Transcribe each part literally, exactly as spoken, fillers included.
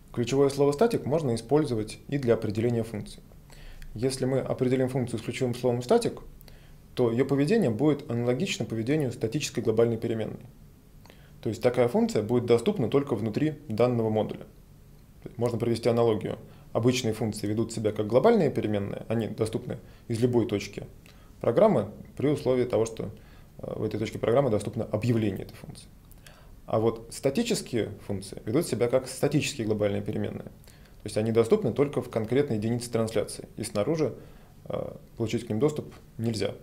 Ключевое слово static можно использовать и для определения функций. Если мы определим функцию с ключевым словом static, то ее поведение будет аналогично поведению статической глобальной переменной. То есть такая функция будет доступна только внутри данного модуля. Можно провести аналогию. Обычные функции ведут себя как глобальные переменные, они доступны из любой точки программы при условии того, что в этой точке программы доступно объявление этой функции. А вот статические функции ведут себя как статические глобальные переменные. То есть они доступны только в конкретной единице трансляции, и снаружи э, получить к ним доступ нельзя. То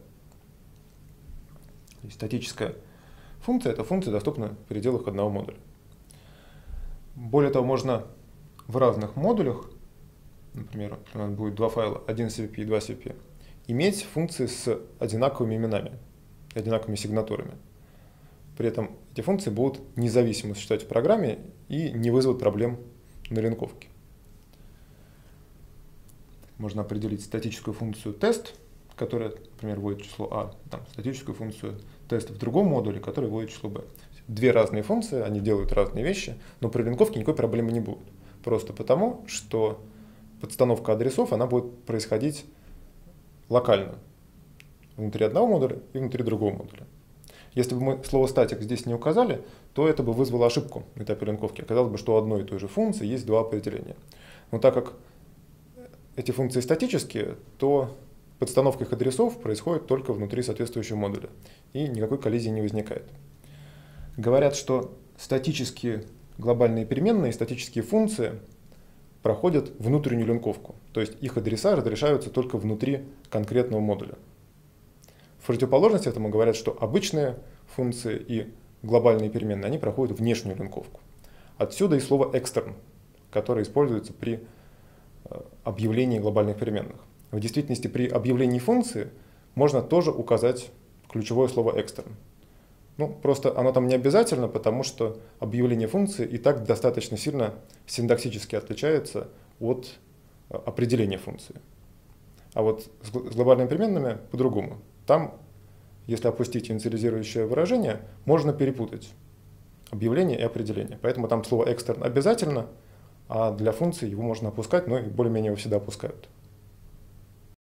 есть статическая функция – это функция, доступна в пределах одного модуля. Более того, можно в разных модулях, например, у нас будет два файла, один си ви пи и два си ви пи, иметь функции с одинаковыми именами, одинаковыми сигнатурами. При этом эти функции будут независимо существовать в программе и не вызовут проблем на линковке. Можно определить статическую функцию тест, которая, например, вводит число а, там, статическую функцию тест в другом модуле, который вводит число b. Две разные функции, они делают разные вещи, но при линковке никакой проблемы не будет. Просто потому, что подстановка адресов она будет происходить локально, внутри одного модуля и внутри другого модуля. Если бы мы слово static здесь не указали, то это бы вызвало ошибку на этапе линковки. Оказалось бы, что у одной и той же функции есть два определения. Но так как эти функции статические, то подстановка их адресов происходит только внутри соответствующего модуля, и никакой коллизии не возникает. Говорят, что статические глобальные переменные, статические функции проходят внутреннюю линковку, то есть их адреса разрешаются только внутри конкретного модуля. В противоположность этому говорят, что обычные функции и глобальные переменные, они проходят внешнюю линковку. Отсюда и слово extern, которое используется при объявлении глобальных переменных. В действительности при объявлении функции можно тоже указать ключевое слово extern. Ну, просто оно там не обязательно, потому что объявление функции и так достаточно сильно синтаксически отличается от определения функции. А вот с глобальными переменными по-другому. Там, если опустить инициализирующее выражение, можно перепутать объявление и определение. Поэтому там слово extern обязательно, а для функции его можно опускать, но более-менее его всегда опускают.